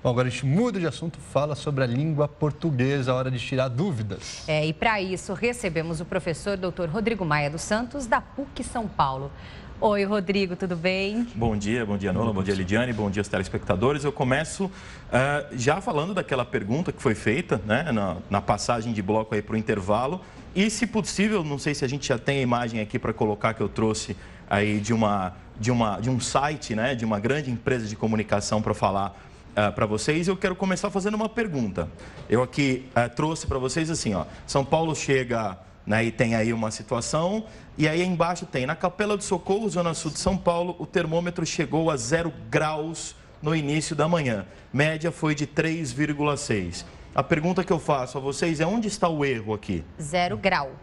Bom, agora a gente muda de assunto, fala sobre a língua portuguesa, a hora de tirar dúvidas. E para isso recebemos o professor Dr. Rodrigo Maia dos Santos, da PUC São Paulo. Oi, Rodrigo, tudo bem? Bom dia, Nola, bom dia, Lidiane, bom dia aos telespectadores. Eu começo já falando daquela pergunta que foi feita, né, na passagem de bloco aí para o intervalo. E, se possível, não sei se a gente já tem a imagem aqui para colocar que eu trouxe aí de um site, né, de uma grande empresa de comunicação para falar para vocês. Eu quero começar fazendo uma pergunta. Eu aqui trouxe para vocês assim, ó, São Paulo chega, né, e tem aí uma situação, e aí embaixo tem, na Capela do Socorro, Zona Sul de São Paulo, o termômetro chegou a 0 graus no início da manhã. Média foi de 3,6. A pergunta que eu faço a vocês é: onde está o erro aqui? 0 grau.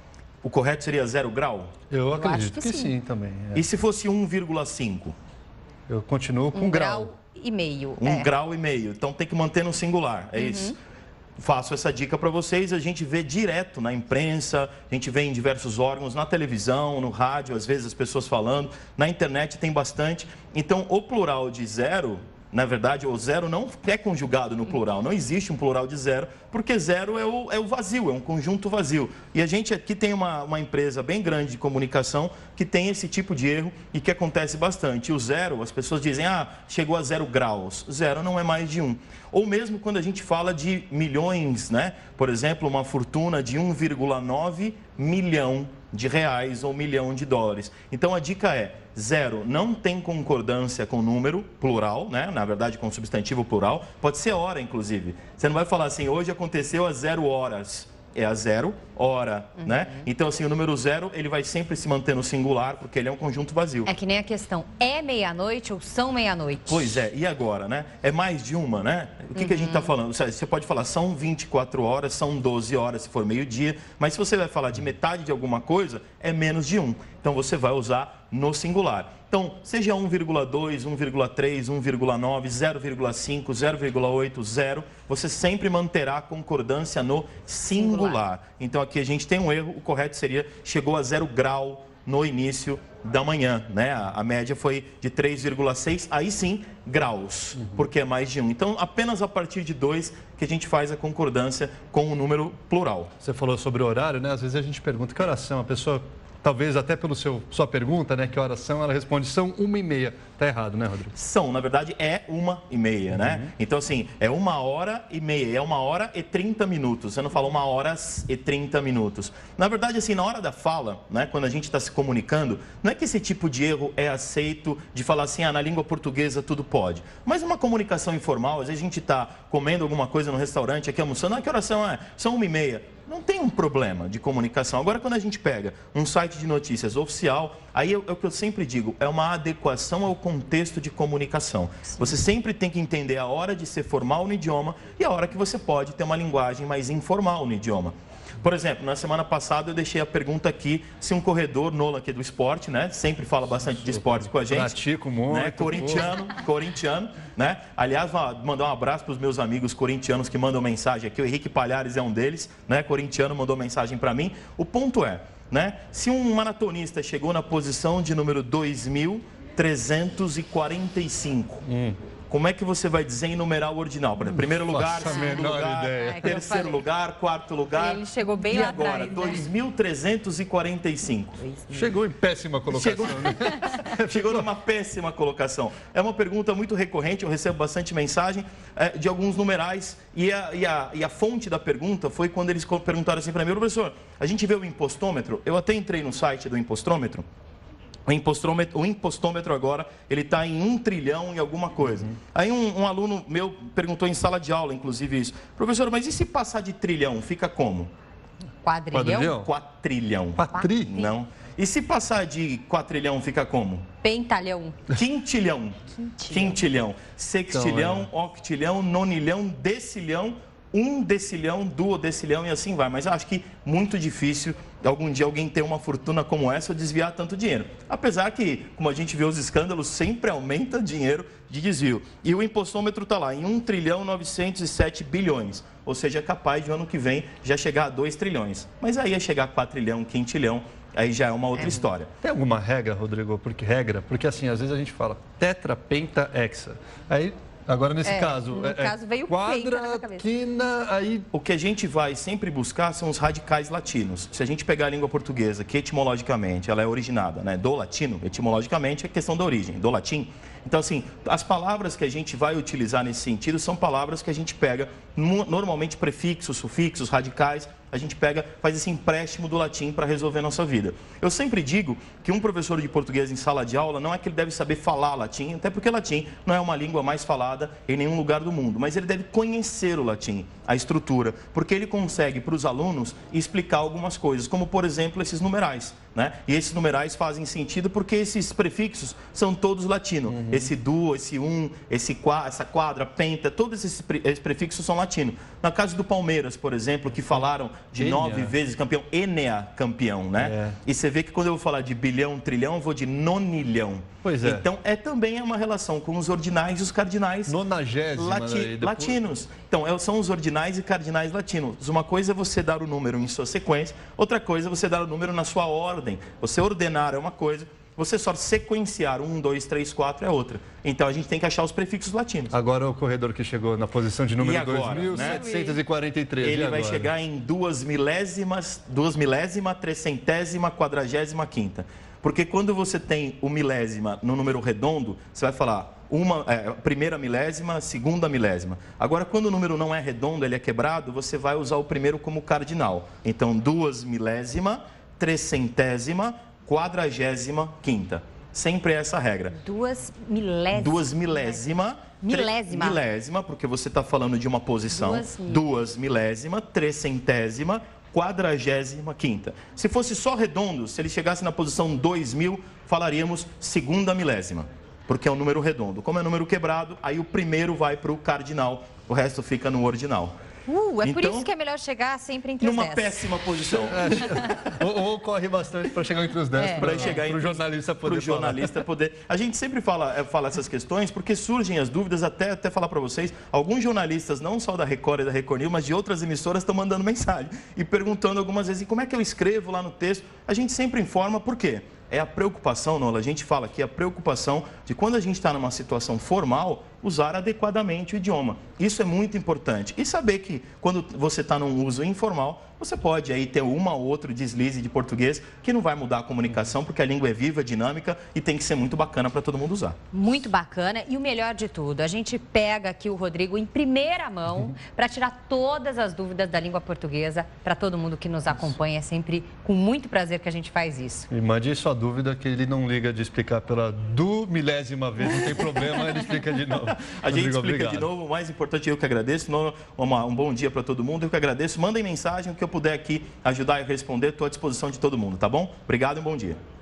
O correto seria 0 grau? Eu acredito que sim também. E se fosse 1,5? Eu continuo com 1,5 grau. 1,5 grau. Então tem que manter no singular, é isso. Faço essa dica para vocês. A gente vê direto na imprensa, a gente vê em diversos órgãos, na televisão, no rádio, às vezes as pessoas falando, na internet tem bastante. Então, o plural de 0, na verdade, o 0 não é conjugado no plural, não existe um plural de 0, porque 0 é o vazio, é um conjunto vazio. E a gente aqui tem uma empresa bem grande de comunicação que tem esse tipo de erro e que acontece bastante. E o 0, as pessoas dizem, chegou a 0 graus. 0 não é mais de 1. Ou mesmo quando a gente fala de milhões, né? Por exemplo, uma fortuna de 1,9 milhão de reais ou milhão de dólares. Então a dica é: 0 não tem concordância com número plural, né? Na verdade, com substantivo plural. Pode ser hora, inclusive. Você não vai falar assim, hoje aconteceu às 0 horas. É a 0 hora, né? Então, assim, o número 0, ele vai sempre se manter no singular, porque ele é um conjunto vazio. É que nem a questão, é meia-noite ou são meia-noite? Pois é, e agora, né? É mais de uma, né? O que a gente está falando? Você pode falar, são 24 horas, são 12 horas se for meio-dia, mas se você vai falar de metade de alguma coisa, é menos de 1. Então, você vai usar no singular. Então, seja 1,2, 1,3, 1,9, 0,5, 0,8, 0, você sempre manterá a concordância no singular. Então, aqui a gente tem um erro, o correto seria, chegou a 0 grau no início da manhã, né? A média foi de 3,6, aí sim, graus, porque é mais de 1. Então, apenas a partir de 2 que a gente faz a concordância com o número plural. Você falou sobre o horário, né? Às vezes a gente pergunta que horas são, a pessoa... Talvez até pelo sua pergunta, né? Que horas são? Ela responde, são 1h30. Tá errado, né, Rodrigo? São, na verdade, é 1h30, né? Então, assim, é 1h30, é 1h30 minutos. Você não fala 1h30. Na verdade, assim, na hora da fala, né? Quando a gente está se comunicando, não é que esse tipo de erro é aceito de falar assim, na língua portuguesa tudo pode. Mas uma comunicação informal, às vezes a gente está comendo alguma coisa no restaurante, aqui almoçando, que horas são? São 1h30. Não tem um problema de comunicação. Agora, quando a gente pega um site de notícias oficial, aí é o que eu sempre digo, é uma adequação ao contexto de comunicação. Sim. Você sempre tem que entender a hora de ser formal no idioma e a hora que você pode ter uma linguagem mais informal no idioma. Por exemplo, na semana passada eu deixei a pergunta aqui se um corredor, Nola aqui do esporte, né? Sempre fala bastante de esporte com a gente. Pratico muito. Né? Corintiano, né? Aliás, mandar um abraço para os meus amigos corintianos que mandam mensagem aqui. O Henrique Palhares é um deles, né? Corintiano, mandou mensagem para mim. O ponto é, né? Se um maratonista chegou na posição de número 2.345... Como é que você vai dizer em numeral ordinal? Primeiro lugar, segundo lugar, terceiro lugar, quarto lugar. Ele chegou bem lá atrás. E agora, 2.345. Chegou em péssima colocação. Chegou numa péssima colocação. É uma pergunta muito recorrente, eu recebo bastante mensagem de alguns numerais. E a fonte da pergunta foi quando eles perguntaram assim para mim, professor, a gente vê o impostômetro, eu até entrei no site do impostômetro. O impostômetro agora, ele está em 1 trilhão e alguma coisa. Aí um aluno meu perguntou em sala de aula, inclusive isso. Professor, mas e se passar de trilhão, fica como? Quadrilhão? Quatrilhão. Quatri? Não. E se passar de quatrilhão, fica como? Pentalhão. Quintilhão. Sextilhão, octilhão, nonilhão, decilhão, 1 decilhão, duodecilhão e assim vai. Mas eu acho que muito difícil algum dia alguém ter uma fortuna como essa ou desviar tanto dinheiro. Apesar que, como a gente vê os escândalos, sempre aumenta dinheiro de desvio. E o impostômetro está lá em 1 trilhão 907 bilhões. Ou seja, é capaz de ano que vem já chegar a 2 trilhões. Mas aí é chegar a 4 quintilhão, aí já é uma outra história. Tem alguma regra, Rodrigo? Porque assim, às vezes a gente fala tetra, penta, hexa. Aí Agora, nesse caso, no caso veio quadra, na cabeça. quina, aí... O que a gente vai sempre buscar são os radicais latinos. Se a gente pegar a língua portuguesa, que etimologicamente ela é originada, né, do latino, etimologicamente é questão da origem, do latim. Então, assim, as palavras que a gente vai utilizar nesse sentido são palavras que a gente pega, normalmente prefixos, sufixos, radicais, a gente pega, faz esse empréstimo do latim para resolver a nossa vida. Eu sempre digo que um professor de português em sala de aula não é que ele deve saber falar latim, até porque latim não é uma língua mais falada em nenhum lugar do mundo, mas ele deve conhecer o latim, a estrutura, porque ele consegue para os alunos explicar algumas coisas, como por exemplo esses numerais, né? E esses numerais fazem sentido porque esses prefixos são todos latinos. Esse duo, esse essa quadra, penta, todos esses prefixos são latinos. Na caso do Palmeiras, por exemplo, que falaram de 9 vezes campeão, Enea campeão, né? E você vê que quando eu vou falar de bilhão, trilhão, eu vou de nonilhão. Pois é. Então, também é uma relação com os ordinais e os cardinais latinos. Então, são os ordinais e cardinais latinos. Uma coisa é você dar o número em sua sequência, outra coisa é você dar o número na sua ordem. Você ordenar é uma coisa, você só sequenciar 1, 2, 3, 4 é outra. Então, a gente tem que achar os prefixos latinos. Agora, o corredor que chegou na posição de número 2.743. Ele vai chegar em 2 milésima, trecentésima, 45ª. Porque quando você tem o milésima no número redondo, você vai falar primeira milésima, segunda milésima. Agora, quando o número não é redondo, ele é quebrado, você vai usar o primeiro como cardinal. Então, 2 milésima, trecentésima, 45ª. Sempre essa regra. 2 milésima. 2 milésima. Milésima, porque você está falando de uma posição. 2 milésima, trecentésima, 45ª. Se fosse só redondo, se ele chegasse na posição 2000, falaríamos segunda milésima, porque é um número redondo. Como é um número quebrado, aí o primeiro vai para o cardinal, o resto fica no ordinal. É por isso que é melhor chegar sempre entre os 10. Numa péssima posição. Ou corre bastante para chegar entre os 10. Para chegar entre o jornalista poder A gente sempre fala essas questões porque surgem as dúvidas, até falar para vocês, alguns jornalistas, não só da Record e da Record News, mas de outras emissoras, estão mandando mensagem e perguntando algumas vezes, como é que eu escrevo lá no texto? A gente sempre informa, por quê? É a preocupação, Nola, a gente fala aqui, a preocupação de quando a gente está numa situação formal, usar adequadamente o idioma. Isso é muito importante. E saber que quando você está num uso informal, você pode aí ter uma ou outro deslize de português que não vai mudar a comunicação, porque a língua é viva, dinâmica e tem que ser muito bacana para todo mundo usar. Muito bacana. E o melhor de tudo, a gente pega aqui o Rodrigo em primeira mão para tirar todas as dúvidas da língua portuguesa para todo mundo que nos acompanha. É sempre com muito prazer que a gente faz isso. E mande sua dúvida que ele não liga de explicar pela milésima vez, não tem problema, ele explica de novo. A gente explica de novo, o mais importante eu que agradeço, um bom dia para todo mundo, eu que agradeço, mandem mensagem, o que eu puder aqui ajudar e responder, estou à disposição de todo mundo, tá bom? Obrigado e um bom dia.